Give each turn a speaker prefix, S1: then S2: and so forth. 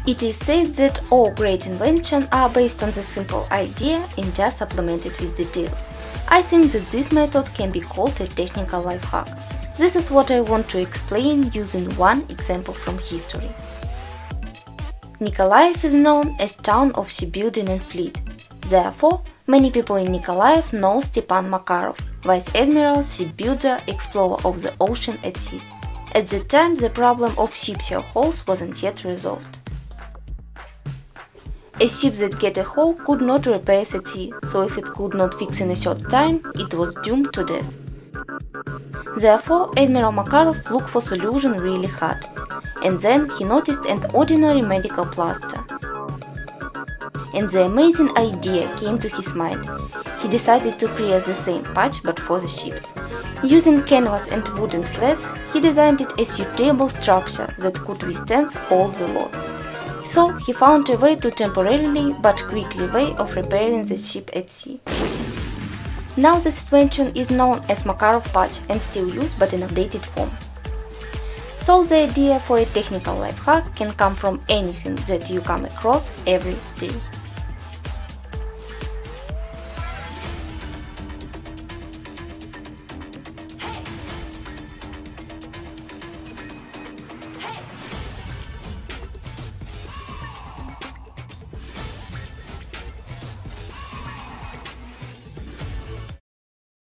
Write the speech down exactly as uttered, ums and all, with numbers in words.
S1: It is said that all great inventions are based on the simple idea and just supplemented with details. I think that this method can be called a technical life hack. This is what I want to explain using one example from history. Nikolaev is known as town of shipbuilding and fleet. Therefore, many people in Nikolaev know Stepan Makarov, vice admiral, shipbuilder, explorer of the ocean at sea. At the time, the problem of ship shell holes wasn't yet resolved. A ship that get a hole could not repair at sea, so if it could not fix in a short time, it was doomed to death. Therefore, Admiral Makarov looked for solution really hard, and then he noticed an ordinary medical plaster. And the amazing idea came to his mind. He decided to create the same patch but for the ships. Using canvas and wooden slats, he designed it a suitable structure that could withstand all the load. So he found a way to temporarily but quickly way of repairing the ship at sea. Now this invention is known as Makarov patch and still used but in updated form. So the idea for a technical life hack can come from anything that you come across every day.